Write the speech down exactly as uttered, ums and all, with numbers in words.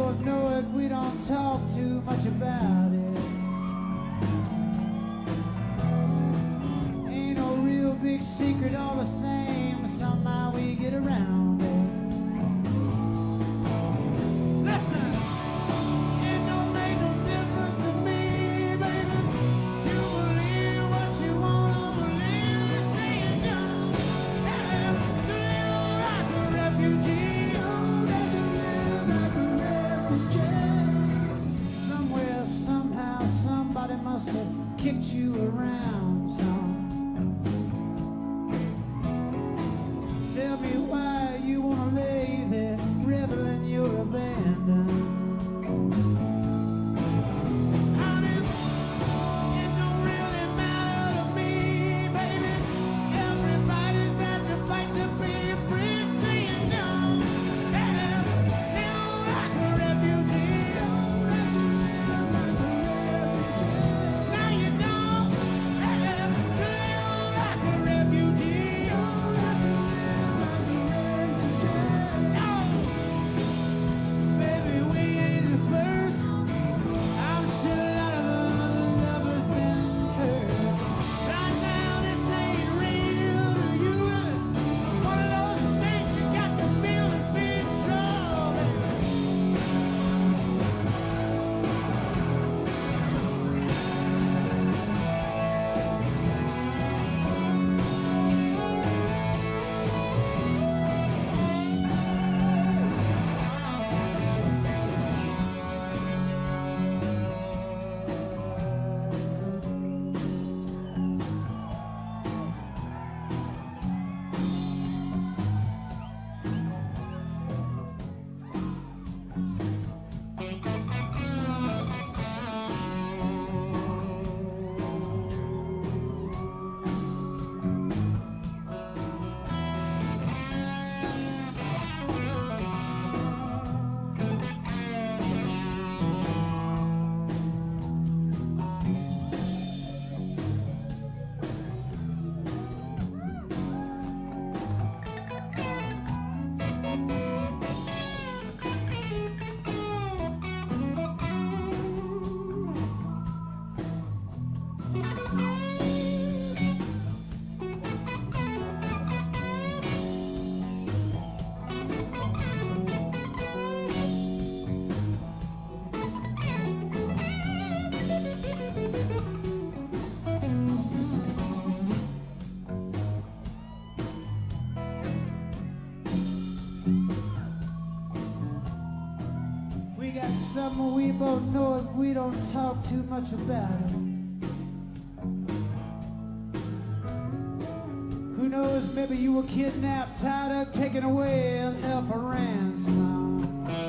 both know it, we don't talk too much about it. Ain't no real big secret, all the same, somehow we get around it. Listen, it don't make no difference to me, baby. You believe what you wanna believe, say it done. Have to live like a refugee. Somewhere, somehow, somebody must have kicked you around some. Tell me why you wanna lay there, reveling your abandon. Honey, it don't really matter to me, baby. Everybody's had to fight to be free, saying no. Yeah, live like a refugee. Now you don't have to live like a refugee. No, baby, we ain't the first. I'm sure a lot of other lovers been hurt. Right now, this ain't real to you. One of those things you got to feel to be true, baby. We got something we both know if we don't talk too much about it. Who knows, maybe you were kidnapped, tied up, taken away, and held for ransom.